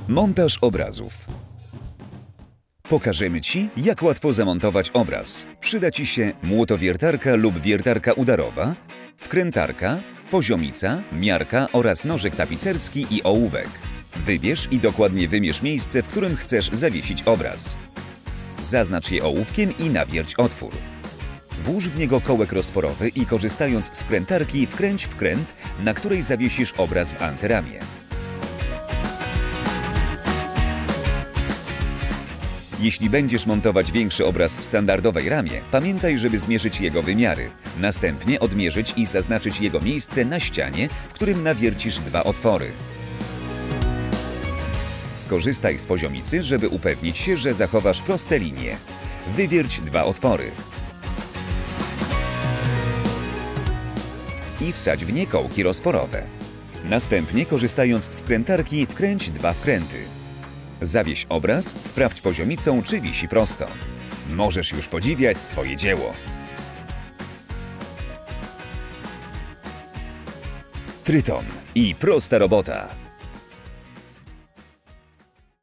Montaż obrazów. Pokażemy Ci, jak łatwo zamontować obraz. Przyda Ci się młotowiertarka lub wiertarka udarowa, wkrętarka, poziomica, miarka oraz nożyk tapicerski i ołówek. Wybierz i dokładnie wymierz miejsce, w którym chcesz zawiesić obraz. Zaznacz je ołówkiem i nawierć otwór. Włóż w niego kołek rozporowy i korzystając z wkrętarki wkręć wkręt, na której zawiesisz obraz w antyramie. Jeśli będziesz montować większy obraz w standardowej ramie, pamiętaj, żeby zmierzyć jego wymiary. Następnie odmierzyć i zaznaczyć jego miejsce na ścianie, w którym nawiercisz dwa otwory. Skorzystaj z poziomicy, żeby upewnić się, że zachowasz proste linie. Wywierć dwa otwory. I wsadź w nie kołki rozporowe. Następnie, korzystając z wkrętarki, wkręć dwa wkręty. Zawieś obraz, sprawdź poziomicą, czy wisi prosto. Możesz już podziwiać swoje dzieło. Tryton i prosta robota.